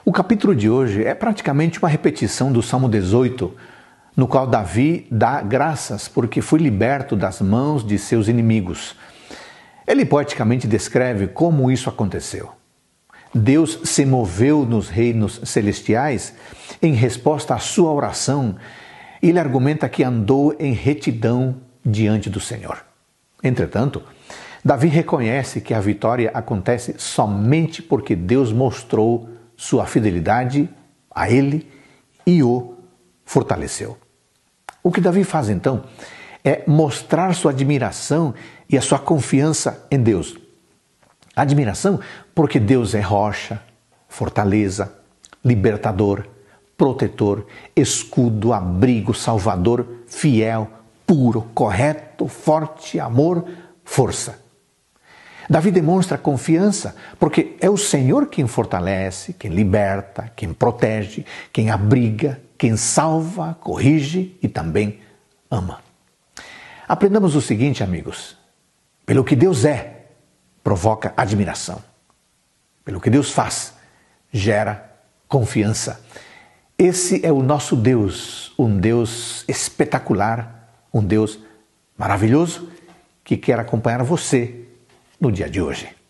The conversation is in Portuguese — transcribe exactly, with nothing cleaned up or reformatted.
O capítulo de hoje é praticamente uma repetição do Salmo dezoito, no qual Davi dá graças porque foi liberto das mãos de seus inimigos. Ele poeticamente descreve como isso aconteceu. Deus se moveu nos reinos celestiais em resposta à sua oração. Ele argumenta que andou em retidão diante do Senhor. Entretanto, Davi reconhece que a vitória acontece somente porque Deus mostrou sua fidelidade a ele e o fortaleceu. O que Davi faz então é mostrar sua admiração e a sua confiança em Deus. Admiração porque Deus é rocha, fortaleza, libertador, protetor, escudo, abrigo, salvador, fiel, puro, correto, forte, amor, força. Davi demonstra confiança porque é o Senhor quem fortalece, quem liberta, quem protege, quem abriga, quem salva, corrige e também ama. Aprendamos o seguinte, amigos: pelo que Deus é, provoca admiração. Pelo que Deus faz, gera confiança. Esse é o nosso Deus, um Deus espetacular, um Deus maravilhoso que quer acompanhar você no dia de hoje.